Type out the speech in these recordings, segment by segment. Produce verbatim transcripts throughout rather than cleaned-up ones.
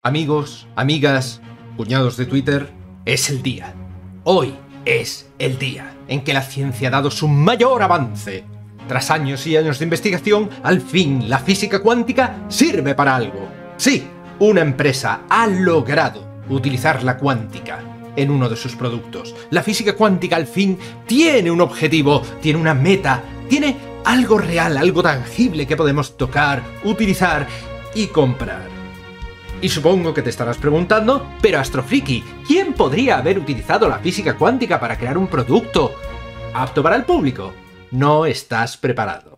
Amigos, amigas, cuñados de Twitter, es el día. Hoy es el día en que la ciencia ha dado su mayor avance. Tras años y años de investigación, al fin la física cuántica sirve para algo. Sí, una empresa ha logrado utilizar la cuántica en uno de sus productos. La física cuántica al fin tiene un objetivo, tiene una meta, tiene algo real, algo tangible que podemos tocar, utilizar y comprar. Y supongo que te estarás preguntando, pero Astrofriki, ¿quién podría haber utilizado la física cuántica para crear un producto apto para el público? No estás preparado.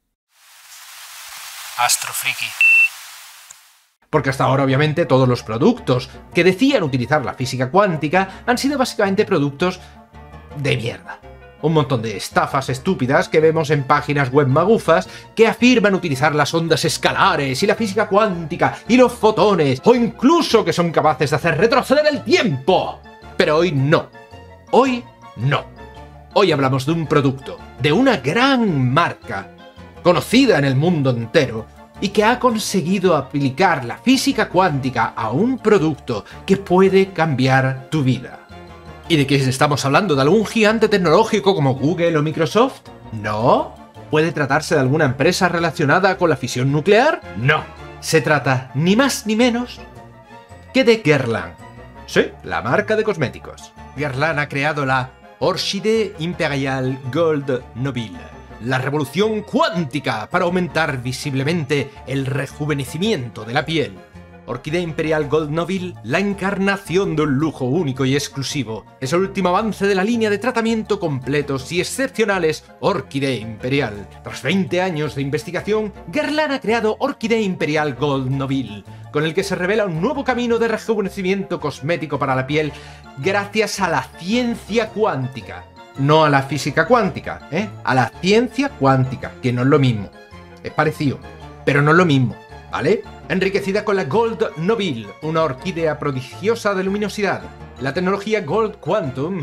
Astrofriki. Porque hasta ahora, obviamente, todos los productos que decían utilizar la física cuántica han sido básicamente productos de mierda. Un montón de estafas estúpidas que vemos en páginas web magufas que afirman utilizar las ondas escalares y la física cuántica y los fotones, o incluso que son capaces de hacer retroceder el tiempo. Pero hoy no. Hoy no. Hoy hablamos de un producto, de una gran marca, conocida en el mundo entero, y que ha conseguido aplicar la física cuántica a un producto que puede cambiar tu vida. ¿Y de qué estamos hablando? ¿De algún gigante tecnológico como Google o Microsoft? No. ¿Puede tratarse de alguna empresa relacionada con la fisión nuclear? No. Se trata ni más ni menos que de Guerlain. Sí, la marca de cosméticos. Guerlain ha creado la Orchidée Impériale Gold Nobile, la revolución cuántica para aumentar visiblemente el rejuvenecimiento de la piel. Orquídea Imperial Gold Nobile, la encarnación de un lujo único y exclusivo. Es el último avance de la línea de tratamiento completos y excepcionales Orquídea Imperial. Tras veinte años de investigación, Guerlain ha creado Orquídea Imperial Gold Nobile, con el que se revela un nuevo camino de rejuvenecimiento cosmético para la piel gracias a la ciencia cuántica. No a la física cuántica, ¿eh? A la ciencia cuántica, que no es lo mismo. Es parecido, pero no es lo mismo, ¿vale? Enriquecida con la Gold Nobile, una orquídea prodigiosa de luminosidad. La tecnología Gold Quantum...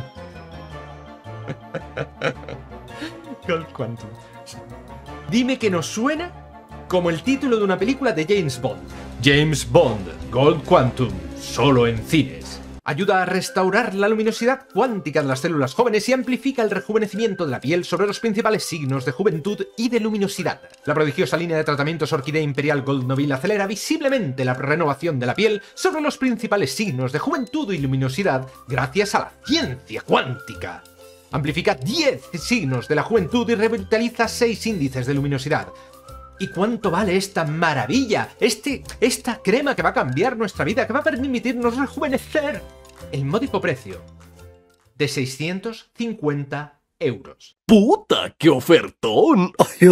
Gold Quantum... Dime que nos suena como el título de una película de James Bond. James Bond, Gold Quantum, solo en cines. Ayuda a restaurar la luminosidad cuántica de las células jóvenes y amplifica el rejuvenecimiento de la piel sobre los principales signos de juventud y de luminosidad. La prodigiosa línea de tratamientos Orquídea Imperial Gold Nobile acelera visiblemente la renovación de la piel sobre los principales signos de juventud y luminosidad gracias a la ciencia cuántica. Amplifica diez signos de la juventud y revitaliza seis índices de luminosidad. ¿Y cuánto vale esta maravilla? Este, esta crema que va a cambiar nuestra vida, que va a permitirnos rejuvenecer. El módico precio de seiscientos cincuenta euros. ¡Puta, qué ofertón!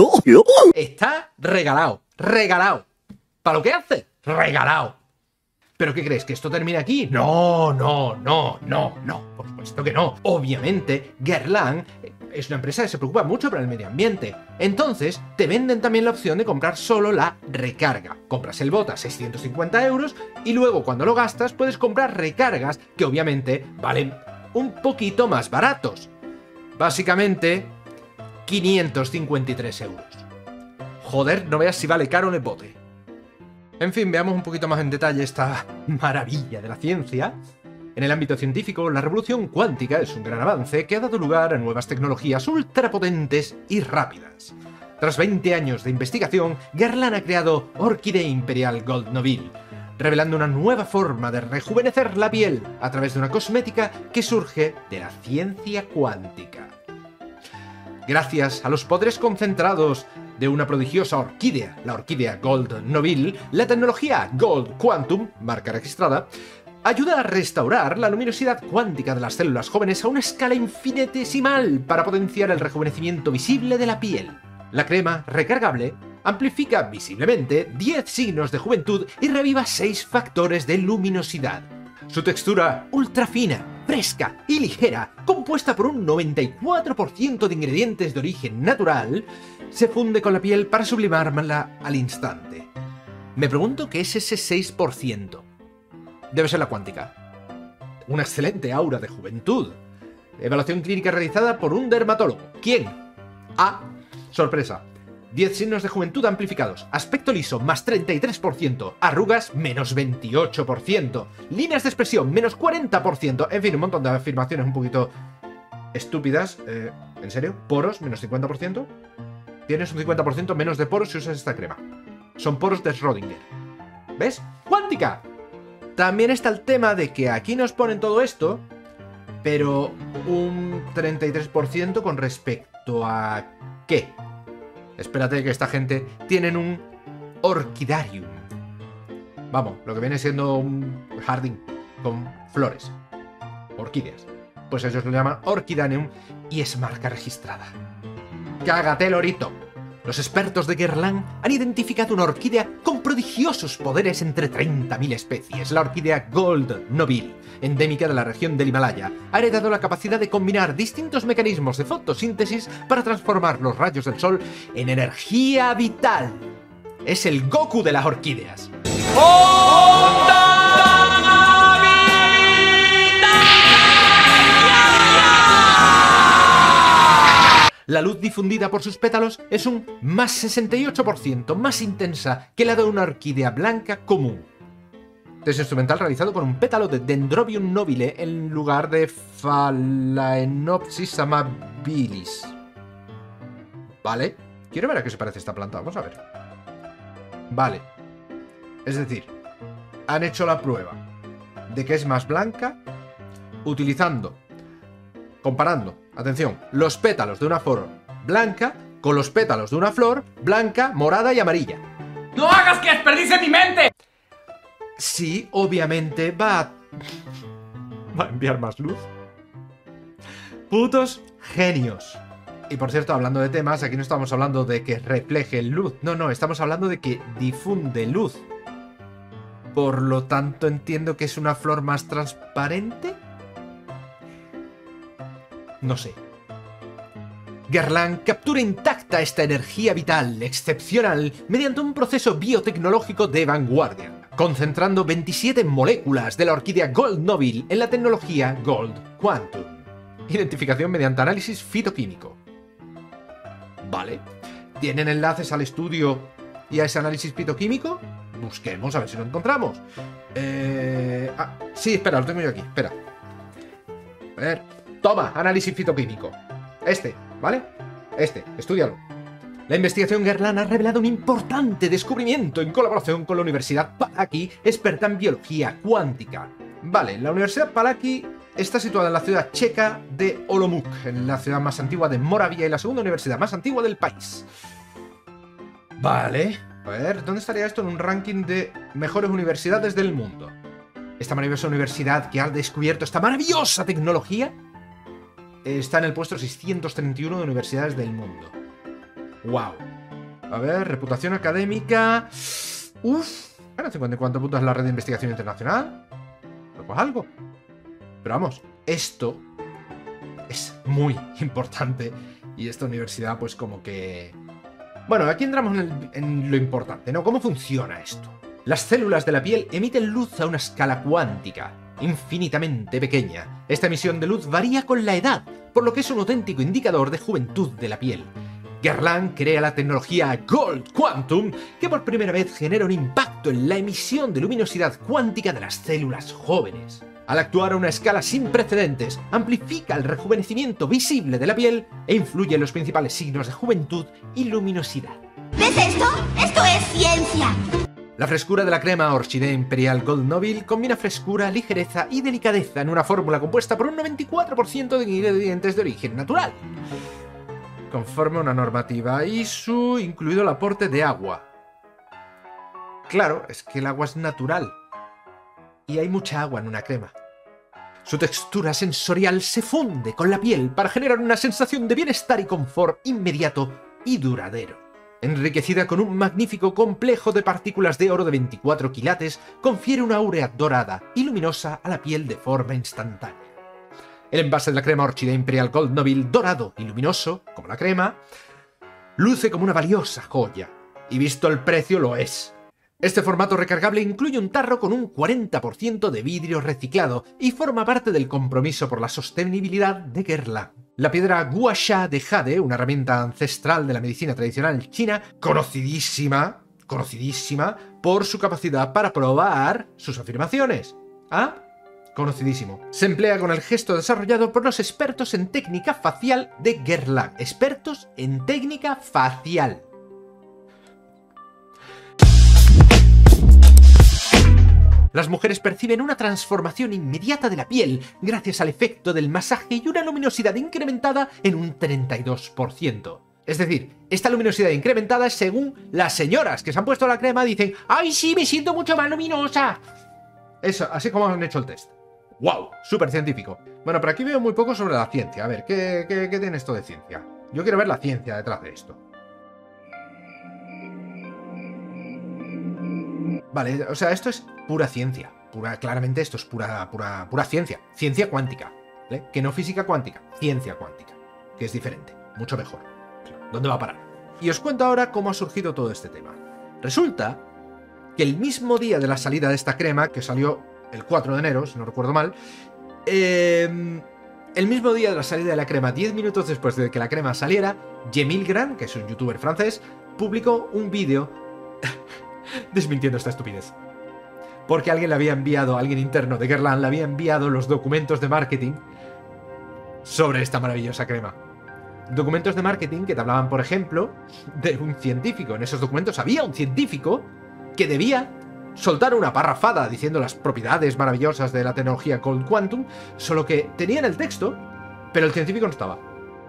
Está regalado, regalado. ¿Para lo que hace? Regalado. ¿Pero qué crees? ¿Que esto termina aquí? No, no, no, no, no. Por supuesto que no. Obviamente, Guerlain es una empresa que se preocupa mucho por el medio ambiente. Entonces, te venden también la opción de comprar solo la recarga. Compras el bot a seiscientos cincuenta euros y luego cuando lo gastas puedes comprar recargas que obviamente valen un poquito más baratos. Básicamente, quinientos cincuenta y tres euros. Joder, no veas si vale caro en el bote. En fin, veamos un poquito más en detalle esta maravilla de la ciencia. En el ámbito científico, la revolución cuántica es un gran avance que ha dado lugar a nuevas tecnologías ultrapotentes y rápidas. Tras veinte años de investigación, Guerlain ha creado Orquídea Imperial Gold Nobile, revelando una nueva forma de rejuvenecer la piel a través de una cosmética que surge de la ciencia cuántica. Gracias a los poderes concentrados de una prodigiosa orquídea, la Orquídea Gold Nobile, la tecnología Gold Quantum, marca registrada, ayuda a restaurar la luminosidad cuántica de las células jóvenes a una escala infinitesimal para potenciar el rejuvenecimiento visible de la piel. La crema recargable amplifica visiblemente diez signos de juventud y reviva seis factores de luminosidad. Su textura ultra fina, fresca y ligera, compuesta por un noventa y cuatro por ciento de ingredientes de origen natural, se funde con la piel para sublimarla al instante. Me pregunto qué es ese seis por ciento. Debe ser la cuántica. Una excelente aura de juventud. Evaluación clínica realizada por un dermatólogo. ¿Quién? Ah, sorpresa. diez signos de juventud amplificados. Aspecto liso, más treinta y tres por ciento. Arrugas, menos veintiocho por ciento. Líneas de expresión, menos cuarenta por ciento. En fin, un montón de afirmaciones un poquito estúpidas. Eh, ¿En serio? Poros, menos cincuenta por ciento. Tienes un cincuenta por ciento menos de poros si usas esta crema. Son poros de Schrödinger. ¿Ves? ¡Cuántica! También está el tema de que aquí nos ponen todo esto, pero un treinta y tres por ciento con respecto a... ¿qué? Espérate que esta gente tienen un orquidarium. Vamos, lo que viene siendo un jardín con flores. Orquídeas. Pues ellos lo llaman orquidarium y es marca registrada. ¡Cágate, lorito! Los expertos de Guerlain han identificado una orquídea con prodigiosos poderes entre treinta mil especies. La orquídea Gold Nobile, endémica de la región del Himalaya, ha heredado la capacidad de combinar distintos mecanismos de fotosíntesis para transformar los rayos del sol en energía vital. Es el Goku de las orquídeas. La luz difundida por sus pétalos es un más sesenta y ocho por ciento más intensa que la de una orquídea blanca común. Test instrumental realizado con un pétalo de Dendrobium nobile en lugar de Phalaenopsis amabilis. Vale, quiero ver a qué se parece esta planta, vamos a ver. Vale, es decir, han hecho la prueba de que es más blanca utilizando, comparando, atención, los pétalos de una flor blanca con los pétalos de una flor blanca, morada y amarilla. ¡No hagas que desperdicie mi mente! Sí, obviamente va a... va a enviar más luz. Putos genios. Y por cierto, hablando de temas, aquí no estamos hablando de que refleje luz. No, no, estamos hablando de que difunde luz. Por lo tanto, entiendo que es una flor más transparente. No sé. Guerlain captura intacta esta energía vital excepcional mediante un proceso biotecnológico de vanguardia, concentrando veintisiete moléculas de la orquídea Gold Nobile en la tecnología Gold Quantum. Identificación mediante análisis fitoquímico. Vale. ¿Tienen enlaces al estudio y a ese análisis fitoquímico? Busquemos a ver si lo encontramos. Eh... Ah, sí, espera, lo tengo yo aquí, espera. A ver... Toma, análisis fitoquímico. Este, ¿vale? Este, estúdialo. La investigación Guerlain ha revelado un importante descubrimiento en colaboración con la Universidad Palacky, experta en biología cuántica. Vale, la Universidad Palacky está situada en la ciudad checa de Olomouc, en la ciudad más antigua de Moravia y la segunda universidad más antigua del país. Vale, a ver, ¿dónde estaría esto en un ranking de mejores universidades del mundo? Esta maravillosa universidad que ha descubierto esta maravillosa tecnología está en el puesto seiscientos treinta y uno de universidades del mundo. ¡Wow! A ver, reputación académica... Uf, bueno, cincuenta y cuatro puntos en la red de investigación internacional. Pues algo. Pero vamos, esto es muy importante. Y esta universidad, pues como que... Bueno, aquí entramos en, el, en lo importante, ¿no? ¿Cómo funciona esto? Las células de la piel emiten luz a una escala cuántica, infinitamente pequeña. Esta emisión de luz varía con la edad, por lo que es un auténtico indicador de juventud de la piel. Guerlain crea la tecnología Gold Quantum, que por primera vez genera un impacto en la emisión de luminosidad cuántica de las células jóvenes. Al actuar a una escala sin precedentes, amplifica el rejuvenecimiento visible de la piel e influye en los principales signos de juventud y luminosidad. ¿Ves esto? ¡Esto es ciencia! La frescura de la crema Orchidea Imperial Gold Nobile combina frescura, ligereza y delicadeza en una fórmula compuesta por un noventa y cuatro por ciento de ingredientes de origen natural. Conforme a una normativa I S O, incluido el aporte de agua. Claro, es que el agua es natural. Y hay mucha agua en una crema. Su textura sensorial se funde con la piel para generar una sensación de bienestar y confort inmediato y duradero. Enriquecida con un magnífico complejo de partículas de oro de veinticuatro quilates, confiere una áurea dorada y luminosa a la piel de forma instantánea. El envase de la crema Orchidea Imperial Gold Nobile, dorado y luminoso, como la crema, luce como una valiosa joya, y visto el precio lo es. Este formato recargable incluye un tarro con un cuarenta por ciento de vidrio reciclado y forma parte del compromiso por la sostenibilidad de Guerlain. La piedra guasha de jade, una herramienta ancestral de la medicina tradicional china, conocidísima, conocidísima por su capacidad para probar sus afirmaciones. ¿Ah? Conocidísimo. Se emplea con el gesto desarrollado por los expertos en técnica facial de Guerlain. Expertos en técnica facial. Las mujeres perciben una transformación inmediata de la piel gracias al efecto del masaje y una luminosidad incrementada en un treinta y dos por ciento. Es decir, esta luminosidad incrementada es según las señoras que se han puesto la crema dicen ¡ay sí, me siento mucho más luminosa! Eso, así como han hecho el test. ¡Wow! Súper científico. Bueno, pero aquí veo muy poco sobre la ciencia. A ver, ¿qué, qué, qué tiene esto de ciencia? Yo quiero ver la ciencia detrás de esto. Vale, o sea, esto es pura ciencia. Pura, claramente esto es pura, pura, pura ciencia. Ciencia cuántica. ¿Vale? Que no física cuántica. Ciencia cuántica. Que es diferente. Mucho mejor. ¿Dónde va a parar? Y os cuento ahora cómo ha surgido todo este tema. Resulta que el mismo día de la salida de esta crema, que salió el cuatro de enero, si no recuerdo mal, eh, el mismo día de la salida de la crema, diez minutos después de que la crema saliera, Jemil Gran, que es un youtuber francés, publicó un vídeo desmintiendo esta estupidez. Porque alguien le había enviado, alguien interno de Guerlain le había enviado los documentos de marketing sobre esta maravillosa crema. Documentos de marketing que te hablaban, por ejemplo, de un científico. En esos documentos había un científico que debía soltar una parrafada diciendo las propiedades maravillosas de la tecnología Cold Quantum, solo que tenían el texto, pero el científico no estaba.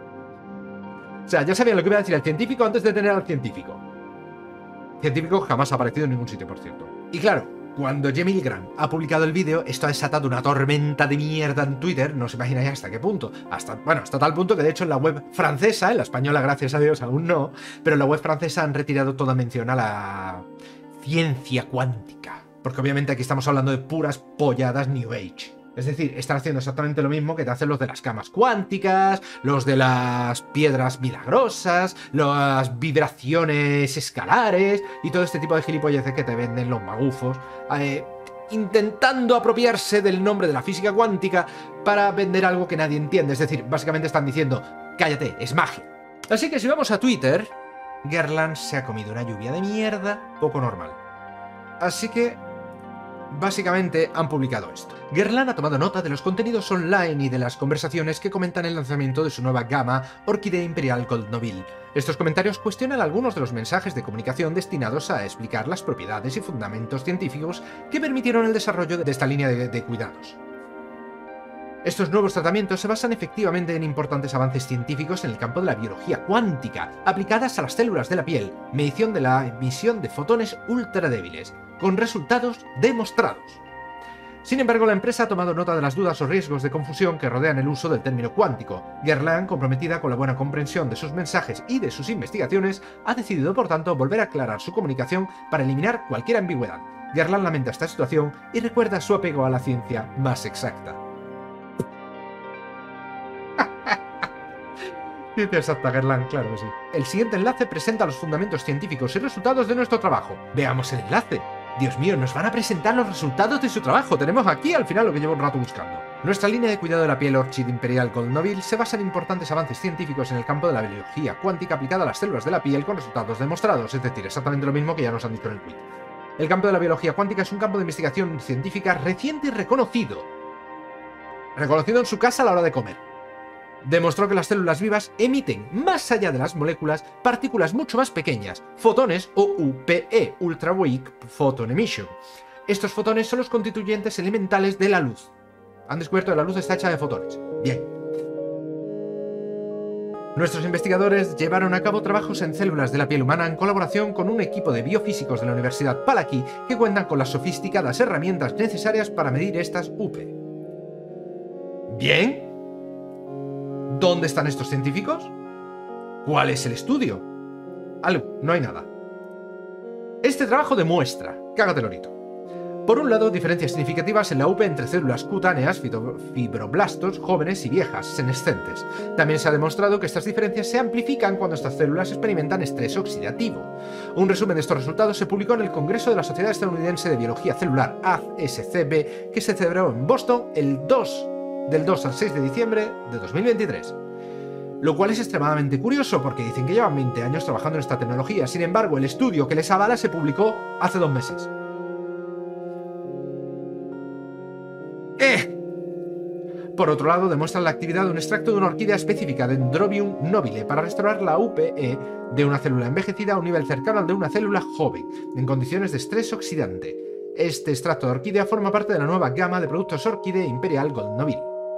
O sea, ya sabían lo que iba a decir el científico antes de tener al científico. El científico jamás ha aparecido en ningún sitio, por cierto. Y claro, cuando Jemil Gran ha publicado el vídeo, esto ha desatado una tormenta de mierda en Twitter, no os imagináis hasta qué punto. Hasta, bueno, hasta tal punto que de hecho en la web francesa, en la española gracias a Dios aún no, pero en la web francesa han retirado toda mención a la ciencia cuántica. Porque obviamente aquí estamos hablando de puras polladas New Age. Es decir, están haciendo exactamente lo mismo que te hacen los de las camas cuánticas, los de las piedras milagrosas, las vibraciones escalares y todo este tipo de gilipolleces que te venden los magufos, eh, intentando apropiarse del nombre de la física cuántica para vender algo que nadie entiende. Es decir, básicamente están diciendo, cállate, es magia. Así que si vamos a Twitter, Guerlain se ha comido una lluvia de mierda poco normal. Así que básicamente han publicado esto. Guerlain ha tomado nota de los contenidos online y de las conversaciones que comentan el lanzamiento de su nueva gama Orquídea Imperial Gold Nobile. Estos comentarios cuestionan algunos de los mensajes de comunicación destinados a explicar las propiedades y fundamentos científicos que permitieron el desarrollo de esta línea de, de cuidados. Estos nuevos tratamientos se basan efectivamente en importantes avances científicos en el campo de la biología cuántica, aplicadas a las células de la piel, medición de la emisión de fotones ultradébiles, con resultados demostrados. Sin embargo, la empresa ha tomado nota de las dudas o riesgos de confusión que rodean el uso del término cuántico. Guerlain, comprometida con la buena comprensión de sus mensajes y de sus investigaciones, ha decidido, por tanto, volver a aclarar su comunicación para eliminar cualquier ambigüedad. Guerlain lamenta esta situación y recuerda su apego a la ciencia más exacta. Dice exacta Guerlain, claro que sí. El siguiente enlace presenta los fundamentos científicos y resultados de nuestro trabajo. Veamos el enlace. Dios mío, nos van a presentar los resultados de su trabajo. Tenemos aquí al final lo que llevo un rato buscando. Nuestra línea de cuidado de la piel Orchid Imperial Gold Nobile se basa en importantes avances científicos en el campo de la biología cuántica aplicada a las células de la piel con resultados demostrados, es decir, exactamente lo mismo que ya nos han dicho en el tweet. El campo de la biología cuántica es un campo de investigación científica reciente y reconocido. Reconocido en su casa a la hora de comer. Demostró que las células vivas emiten, más allá de las moléculas, partículas mucho más pequeñas, fotones o U P E, Ultra Weak Photon Emission. Estos fotones son los constituyentes elementales de la luz. Han descubierto que la luz está hecha de fotones. Bien. Nuestros investigadores llevaron a cabo trabajos en células de la piel humana en colaboración con un equipo de biofísicos de la Universidad Palacky que cuentan con las sofisticadas herramientas necesarias para medir estas U P E. Bien. ¿Dónde están estos científicos? ¿Cuál es el estudio? Algo, no hay nada. Este trabajo demuestra, cágate lorito. Por un lado, diferencias significativas en la U P E entre células cutáneas, fibroblastos, jóvenes y viejas, senescentes. También se ha demostrado que estas diferencias se amplifican cuando estas células experimentan estrés oxidativo. Un resumen de estos resultados se publicó en el Congreso de la Sociedad Estadounidense de Biología Celular, A S C B, que se celebró en Boston el dos del dos al seis de diciembre de dos mil veintitrés. Lo cual es extremadamente curioso porque dicen que llevan veinte años trabajando en esta tecnología. Sin embargo, el estudio que les avala se publicó hace dos meses. ¡Eh! Por otro lado, demuestran la actividad de un extracto de una orquídea específica de Dendrobium nobile para restaurar la U P E de una célula envejecida a un nivel cercano al de una célula joven, en condiciones de estrés oxidante. Este extracto de orquídea forma parte de la nueva gama de productos Orquídea Imperial Gold Nobile.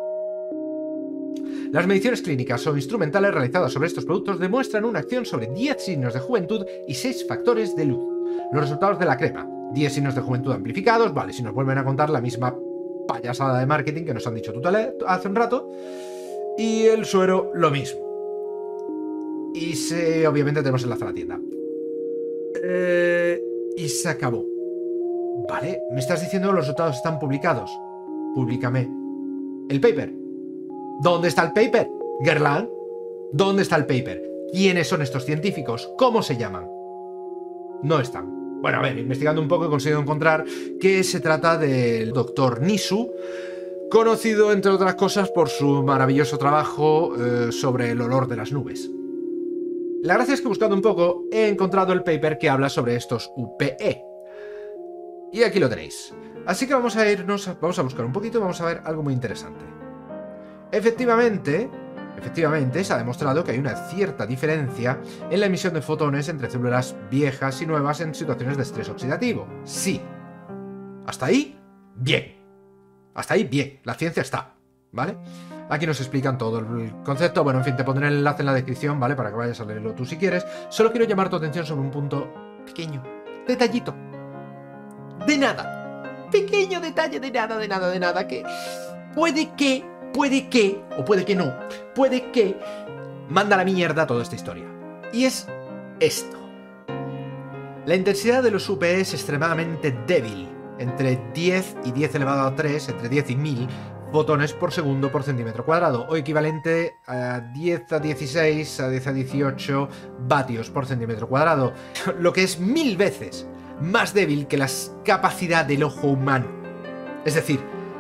Las mediciones clínicas o instrumentales realizadas sobre estos productos demuestran una acción sobre diez signos de juventud y seis factores de luz. Los resultados de la crema: diez signos de juventud amplificados, vale, si nos vuelven a contar la misma payasada de marketing que nos han dicho tutale hace un rato. Y el suero, lo mismo. Y se, obviamente tenemos enlace a la tienda. Eh, y se acabó. Vale, me estás diciendo que los resultados están publicados. Públicame el paper. ¿Dónde está el paper? Guerlain, ¿dónde está el paper? ¿Quiénes son estos científicos? ¿Cómo se llaman? No están. Bueno, a ver, investigando un poco he conseguido encontrar que se trata del doctor Nisu, conocido, entre otras cosas, por su maravilloso trabajo eh, sobre el olor de las nubes. La gracia es que buscando un poco he encontrado el paper que habla sobre estos U P E. Y aquí lo tenéis. Así que vamos a irnos, vamos a buscar un poquito y vamos a ver algo muy interesante. Efectivamente... Efectivamente, se ha demostrado que hay una cierta diferencia en la emisión de fotones entre células viejas y nuevas en situaciones de estrés oxidativo. Sí. Hasta ahí, bien. Hasta ahí, bien. La ciencia está, ¿vale? Aquí nos explican todo el concepto. Bueno, en fin, te pondré el enlace en la descripción, ¿vale? Para que vayas a leerlo tú si quieres. Solo quiero llamar tu atención sobre un punto pequeño. Detallito. De nada. Pequeño detalle de nada, de nada, de nada. Que puede que... Puede que, o puede que no, puede que manda a la mierda toda esta historia. Y es esto. La intensidad de los U P E es extremadamente débil, entre diez y diez elevado a tres, entre diez y mil fotones por segundo por centímetro cuadrado, o equivalente a diez a dieciséis, a diez a dieciocho vatios por centímetro cuadrado, lo que es mil veces más débil que la capacidad del ojo humano. Es decir,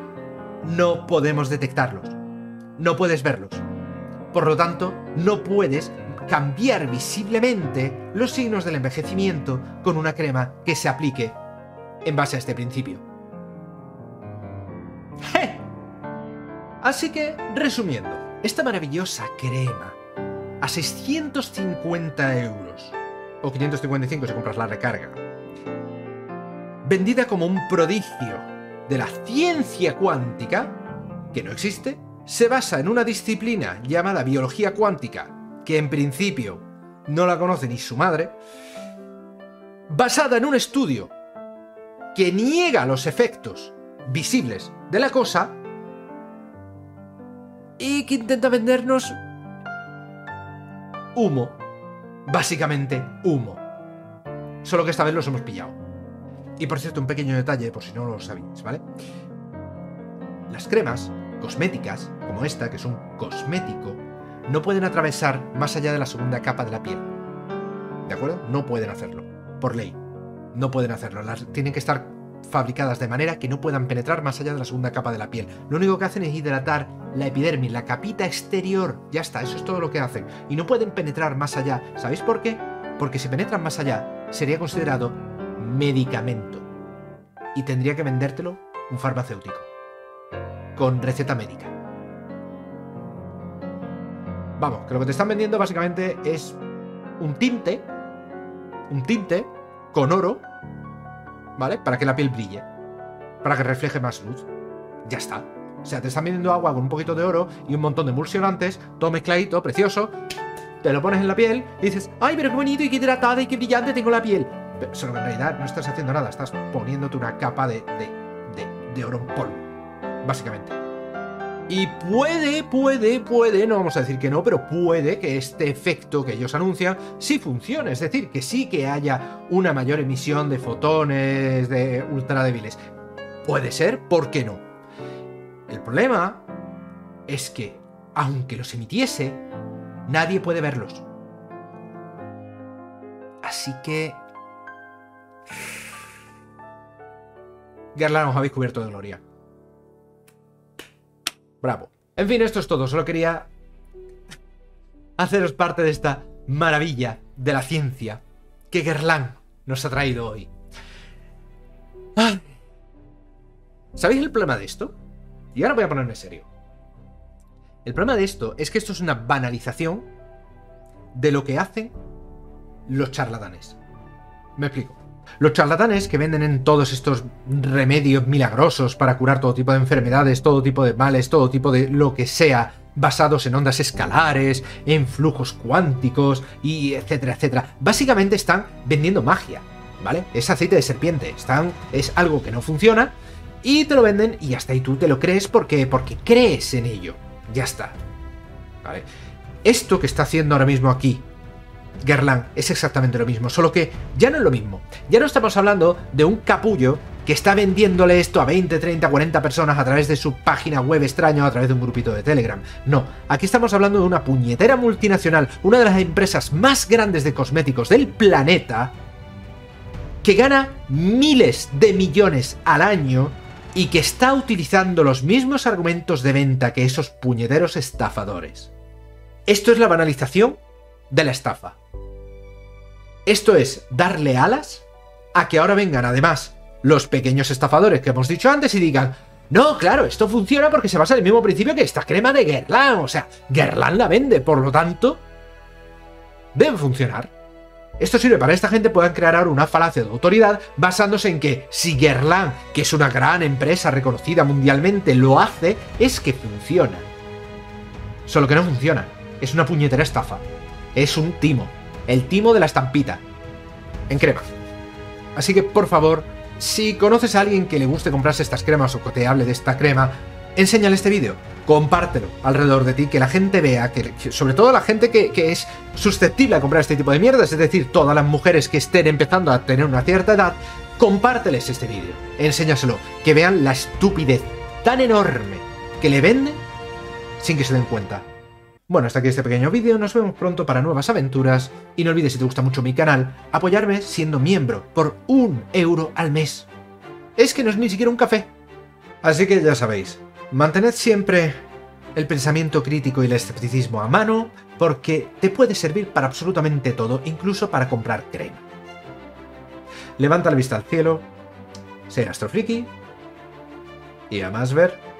no podemos detectarlos, no puedes verlos. Por lo tanto, no puedes cambiar visiblemente los signos del envejecimiento con una crema que se aplique en base a este principio. ¡Je! Así que, resumiendo, esta maravillosa crema a seiscientos cincuenta euros, o quinientos cincuenta y cinco si compras la recarga, vendida como un prodigio de la ciencia cuántica, que no existe, se basa en una disciplina llamada biología cuántica, que en principio no la conoce ni su madre, basada en un estudio que niega los efectos visibles de la cosa y que intenta vendernos humo. Básicamente humo. Solo que esta vez los hemos pillado. Y por cierto, un pequeño detalle, por si no lo sabéis, ¿vale? Las cremas cosméticas, como esta, que es un cosmético, no pueden atravesar más allá de la segunda capa de la piel. ¿De acuerdo? No pueden hacerlo. Por ley. No pueden hacerlo. Las tienen que estar fabricadas de manera que no puedan penetrar más allá de la segunda capa de la piel. Lo único que hacen es hidratar la epidermis, la capita exterior. Ya está, eso es todo lo que hacen. Y no pueden penetrar más allá. ¿Sabéis por qué? Porque si penetran más allá, sería considerado medicamento. Y tendría que vendértelo un farmacéutico. Con receta médica. Vamos, que lo que te están vendiendo básicamente es un tinte. Un tinte con oro, ¿vale? Para que la piel brille. Para que refleje más luz. Ya está. O sea, te están vendiendo agua con un poquito de oro y un montón de emulsionantes, todo mezcladito, precioso. Te lo pones en la piel y dices, ¡ay, pero qué bonito y qué hidratada y qué brillante tengo la piel! Pero solo que en realidad no estás haciendo nada, estás poniéndote una capa de, de, de, de oro en polvo, básicamente. Y puede, puede, puede, no vamos a decir que no, pero puede que este efecto que ellos anuncian sí funcione. Es decir, que sí que haya una mayor emisión de fotones de ultra débiles. Puede ser, ¿por qué no? El problema es que, aunque los emitiese, nadie puede verlos. Así que... Guerlain, os habéis cubierto de gloria. Bravo. En fin, esto es todo. Solo quería haceros parte de esta maravilla de la ciencia que Guerlain nos ha traído hoy. ¡Ay! ¿Sabéis el problema de esto? Y ahora voy a ponerme serio. El problema de esto es que esto es una banalización de lo que hacen los charlatanes. Me explico. Los charlatanes que venden en todos estos remedios milagrosos para curar todo tipo de enfermedades, todo tipo de males, todo tipo de lo que sea, basados en ondas escalares, en flujos cuánticos y etcétera, etcétera. Básicamente están vendiendo magia, ¿vale? Es aceite de serpiente, están, es algo que no funciona y te lo venden y hasta ahí tú te lo crees porque, porque crees en ello. Ya está, ¿vale? Esto que está haciendo ahora mismo aquí Guerlain es exactamente lo mismo, solo que ya no es lo mismo. Ya no estamos hablando de un capullo que está vendiéndole esto a veinte, treinta, cuarenta personas a través de su página web extraño, a través de un grupito de Telegram. No, aquí estamos hablando de una puñetera multinacional, una de las empresas más grandes de cosméticos del planeta, que gana miles de millones al año y que está utilizando los mismos argumentos de venta que esos puñeteros estafadores. Esto es la banalización de la estafa. Esto es darle alas a que ahora vengan además los pequeños estafadores que hemos dicho antes y digan: no, claro, esto funciona porque se basa en el mismo principio que esta crema de Guerlain. O sea, Guerlain la vende, por lo tanto, debe funcionar. Esto sirve para que esta gente pueda crear ahora una falacia de autoridad basándose en que si Guerlain, que es una gran empresa reconocida mundialmente, lo hace, es que funciona. Solo que no funciona. Es una puñetera estafa. Es un timo. El timo de la estampita. En crema. Así que, por favor, si conoces a alguien que le guste comprarse estas cremas o que te hable de esta crema, enséñale este vídeo. Compártelo alrededor de ti, que la gente vea, que, que sobre todo la gente que, que es susceptible a comprar este tipo de mierdas, es decir, todas las mujeres que estén empezando a tener una cierta edad, compárteles este vídeo. Enséñaselo. Que vean la estupidez tan enorme que le venden sin que se den cuenta. Bueno, hasta aquí este pequeño vídeo, nos vemos pronto para nuevas aventuras, y no olvides, si te gusta mucho mi canal, apoyarme siendo miembro por un euro al mes. Es que no es ni siquiera un café. Así que ya sabéis, mantened siempre el pensamiento crítico y el escepticismo a mano, porque te puede servir para absolutamente todo, incluso para comprar crema. Levanta la vista al cielo, sé astrofriki, y a más ver...